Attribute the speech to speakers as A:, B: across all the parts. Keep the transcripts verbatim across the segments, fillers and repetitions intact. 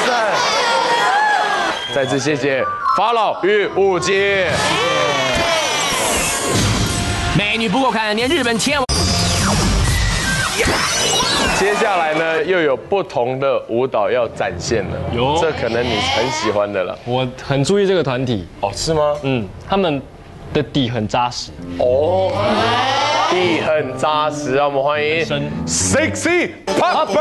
A: 塞！再次谢谢法老与武杰。
B: 美女不够看，连日本天王。
A: 接下来呢，又有不同的舞蹈要展现了，
C: 有
A: 这可能你很喜欢的了。
C: 我很注意这个团体，
A: 哦，是吗？
C: 嗯，他们的底很扎实。
A: 哦，地很扎实，让我们欢迎 Sexy Popper。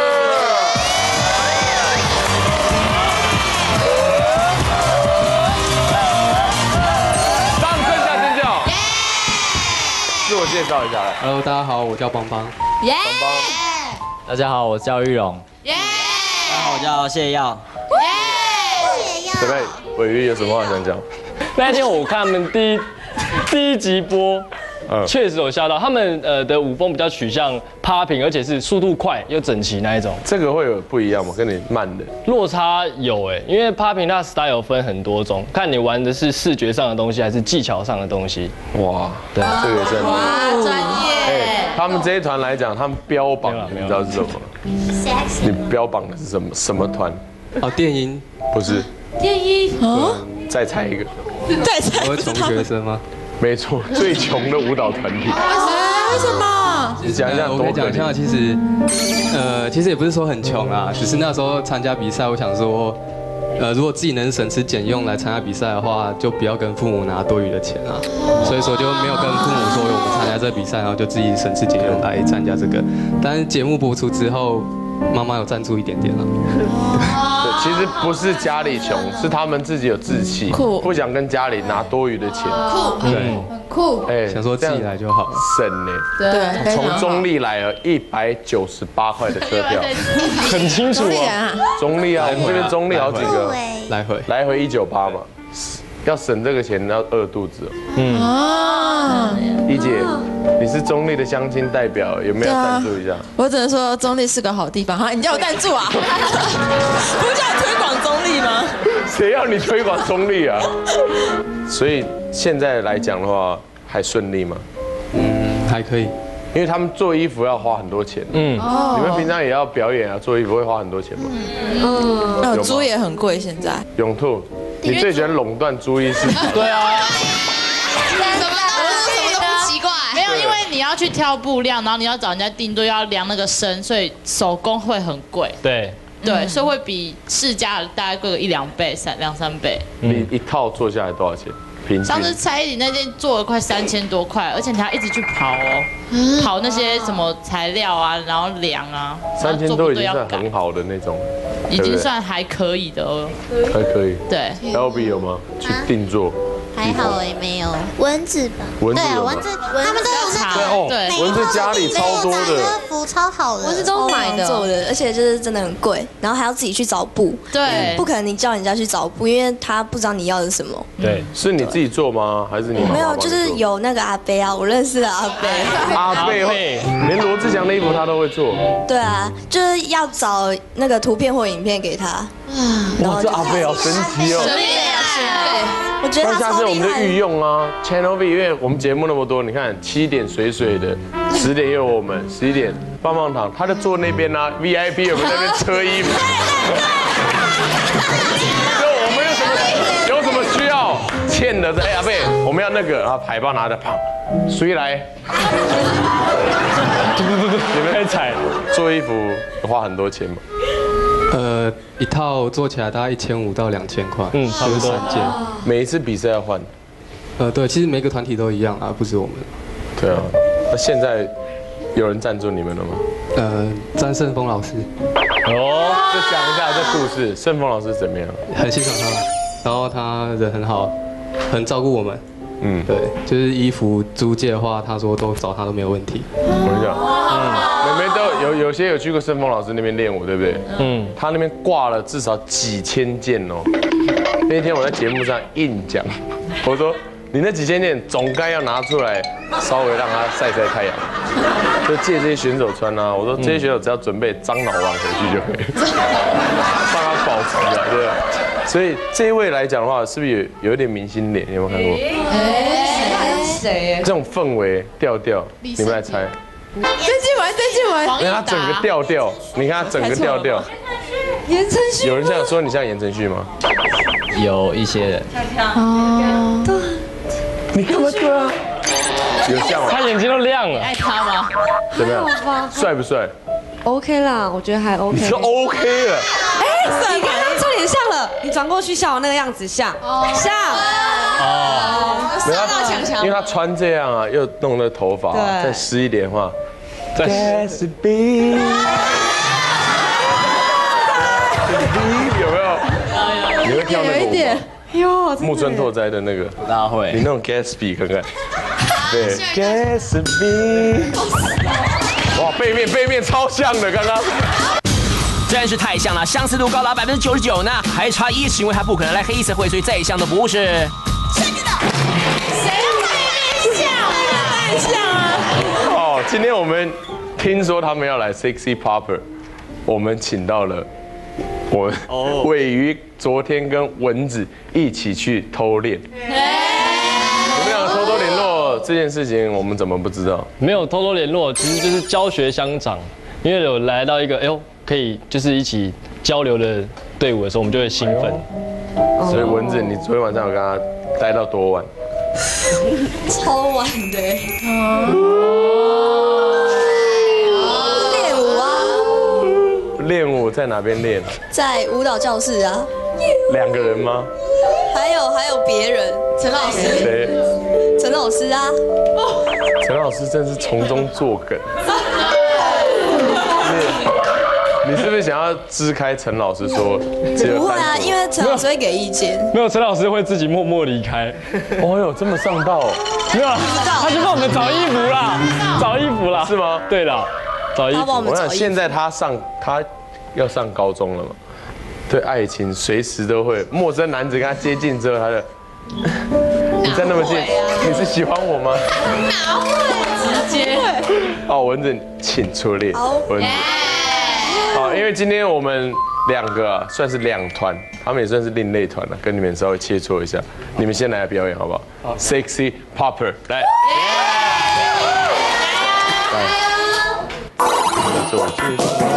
A: 掌声加尖叫！自我介绍一下来。
D: Hello， 大家好，我叫邦邦。
E: 耶！
A: 邦邦。
D: 大家好，我叫玉龙。
E: 耶！
D: 大家好，我叫谢耀。
E: 耶！
A: 准备，尾鱼有什么话想讲？
C: 那天我看他们第一第一集播，
A: 嗯
C: 确实有吓到。他们呃的舞风比较取向 popping， 而且是速度快又整齐那一种。
A: 这个会有不一样吗？跟你慢的
C: 落差有哎，因为 popping 它 style 分很多种，看你玩的是视觉上的东西还是技巧上的东西。
A: 哇，对，这个也是很
E: 哇，专业！
A: 哎，他们这一团来讲，他们标榜的你知道是什么？你标榜的是什么？什么团？
D: 哦，电音。
A: 不是，
E: 电音哦，
A: 再猜一个。
E: 再猜
D: 我是穷学生吗？
A: 没错，最穷的舞蹈团体。
E: 为什么？
A: 你讲一下，
D: 我可以讲一下，其实，呃，其实也不是说很穷啊，只是那时候参加比赛，我想说，呃，如果自己能省吃俭用来参加比赛的话，就不要跟父母拿多余的钱啊。所以说就没有跟父母说我们参加这个比赛，然后就自己省吃俭用来参加这个。但是节目播出之后，妈妈有赞助一点点了。
A: 对，其实不是家里穷，是他们自己有志气，不想跟家里拿多余的钱。
E: 酷，
A: 对，
E: 很酷。
A: 哎，
D: 想说自己来就好了。
A: 省呢。
E: 对，
A: 从中立来了一百九十八块的车票，
C: 很清楚啊。
A: 中立啊，我们这边中立好几个，
D: 来回
A: 来回一九八嘛。要省这个钱，要饿肚子。
C: 嗯
E: 啊，
A: 一姐，你是中立的乡亲代表，有没有赞助一下？
F: 我只能说中立是个好地方哈，你叫我赞助啊？不是叫我推广中立吗？
A: 谁要你推广中立啊？所以现在来讲的话，还顺利吗？
D: 嗯，还可以。
A: 因为他们做衣服要花很多钱。嗯，你们平常也要表演啊，做衣服会花很多钱吗？
F: 嗯，哦，猪也很贵现在。
A: 永兔，你最喜欢垄断猪衣市场？
C: 对啊。
E: 什么东西都不奇怪。没有，因为你要去挑布料，然后你要找人家订做，要量那个身，所以手工会很贵。
C: 对。
E: 对，所以会比市价大概贵个一两倍、三两三倍。
A: 你一套做下来多少钱？平均？
E: 上次蔡依林那件做了快三千多块，而且你还一直去跑哦，跑那些什么材料啊，然后量啊，
A: 三千多已经算很好的那种，
E: 已经算还可以的哦。
A: 还可以。
E: 对
A: ，L B 有吗？去定做。
G: 还好也没有蚊子吧？
A: 蚊子有吗？
G: 蚊子，他们都有那个，
E: 对，
A: 蚊子家里超多的，
G: 服超好的，
F: 我是都买的
H: 做的，而且就是真的很贵，然后还要自己去找布，
E: 对，
H: 不可能你叫人家去找布，因为他不知道你要的是什么。
C: 对，
A: 是你自己做吗？还是你妈妈
H: 没有，就是有那个阿伯啊，我认识的阿伯。
A: 阿伯会，连罗志祥的衣服他都会做。
H: 对啊，就是要找那个图片或影片给他。
A: 哇，这阿伯好神奇哦！
H: 我觉得他
A: 下次我们就
H: 超厉害。
A: 御用啊 ，Channel V， 因为我们节目那么多，你看七点水水的，十点又有我们，十一点棒棒糖，他就坐那边啊 ，V I P 我们在那边车衣服。就我们有什么有什么需要欠的，哎阿伯，我们要那个，然后海报拿着，啪，谁来？对对对对，你们
C: 开踩
A: 做衣服花很多钱吗？
D: 呃，一套做起来大概一千五到两千块，
C: 嗯，差不多。
D: 三件。
A: 每一次比赛要换。
D: 呃，对，其实每个团体都一样啊，不止我们。
A: 对啊，那现在有人赞助你们了吗？
D: 呃，詹胜峰老师。
C: 哦，
A: 就讲一下这故事，盛峰老师怎么样？
D: 很欣赏他，然后他人很好，很照顾我们。
A: 嗯，
D: 对，就是衣服租借的话，他说都找他都没有问题。
A: 我跟你讲，嗯，妹妹都有有些有去过盛峰老师那边练舞，对不对？嗯，他那边挂了至少几千件哦。那天我在节目上硬讲，我说你那几千件总该要拿出来，稍微让他晒晒太阳，就借这些选手穿啊。我说这些选手只要准备樟脑丸回去就可以，帮他保持啊，对吧？所以这一位来讲的话，是不是有有一点明星脸？有没有看过？
F: 哎，谁？
A: 这种氛围调调，你们来猜。
F: 曾静文，曾静文，
A: 你看他整个调调，你看他整个调调，
F: 言承旭。
A: 有人这样说你像言承旭吗？
I: 有一些人。
F: 哦，对。
A: 你干嘛对啊？有像吗？
C: 他眼睛都亮了。
E: 爱他吗？
A: 怎么样？帅不帅
F: ？OK 啦，我觉得还 OK。
A: 你说 OK 了？
F: 哎，你看他侧脸像了，你转过去像我那个样子像，像。
A: 哦。杀到强强。因为他穿这样啊，又弄那头发，再湿一点的话，再。Yes be。有没有？你会跳那个舞吗？
F: 哟，
A: 木村拓哉的那个，
I: 不大会。
A: 你那种 Gatsby 看看，对 ，Gatsby， 哇，背面背面超像的，刚刚，
B: 真是太像了，相似度高达百分之九十九呢，还差一是因为他不可能来黑社会，所以再像都不是。
E: 谁太像？太像啊！
A: 哦，今天我们听说他们要来 Sexy Popper， 我们请到了。我尾鱼昨天跟蚊子一起去偷练，你们两个偷偷联络这件事情，我们怎么不知道？
C: 没有偷偷联络，其实就是教学相长。因为有来到一个哎呦可以就是一起交流的队伍的时候，我们就会兴奋。
A: 所以蚊子，你昨天晚上有跟他待到多晚？
H: 超晚的。
A: 练舞在哪边练？
H: 在舞蹈教室啊。
A: 两个人吗？
H: 还有还有别人，陈老师。
A: 谁？
H: 陈老师啊。
A: 陈老师真是从中作梗。你你是不是想要支开陈老师说？
H: 不会啊，因为陈老师会给意见。
C: 没有，陈老师会自己默默离开。
A: 哦哟，这么上道。
C: 没有，他就帮我们找衣服啦，找衣服啦。
A: 是吗？
C: 对啦。找衣服，
A: 我想现在他上他要上高中了嘛，对爱情随时都会，陌生男子跟他接近之后，他就你在那么近，你是喜欢我吗？
E: 哪会直接？
A: 哦，蚊子，请出列。蚊子。好，因为今天我们两个啊算是两团，他们也算是另类团了，跟你们稍微切磋一下，你们先来表演好不好？好 ，Sexy Popper 来。坐去。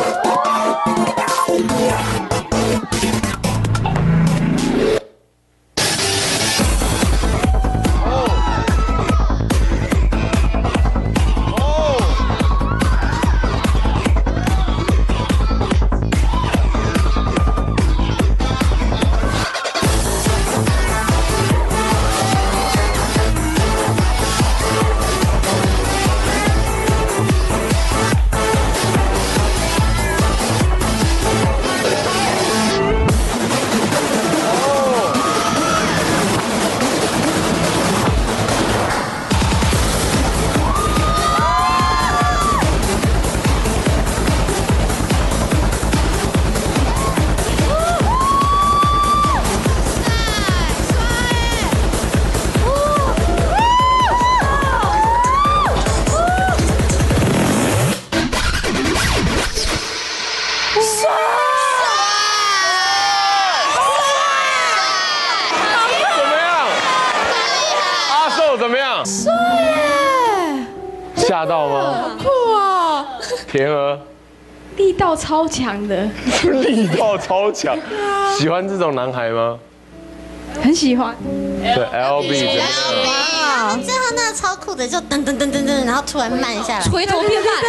A: 怎么样？
F: 帅耶！
A: 吓到吗？
F: 好酷啊！
A: 田娥，
F: 力道超强的，
A: 力道超强。喜欢这种男孩吗？
F: 很喜欢。
A: 对 ，L B 怎么样？
G: 最后那个超酷的，就噔噔噔噔噔，然后突然慢下来，
F: 回头变慢。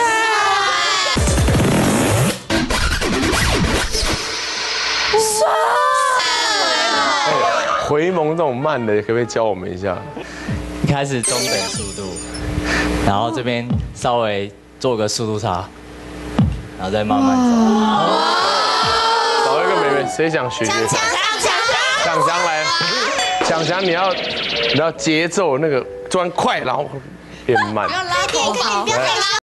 F: 帅！
A: 回眸这种慢的，可不可以教我们一下？
I: 一开始中等速度，然后这边稍微做个速度差，然后再慢慢
A: 走。找一个妹妹，谁想学学？
G: 强强强
A: 强强来，强强你要你要节奏那个转快，然后变慢。
E: 不要拉口号。